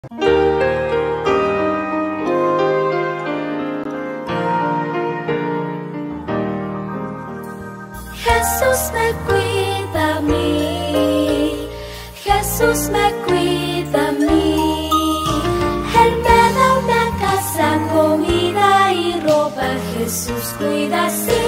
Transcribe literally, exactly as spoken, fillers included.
Jesús me cuida a mí, Jesús me cuida a mí. Él me da una casa, comida y ropa. Jesús cuida así.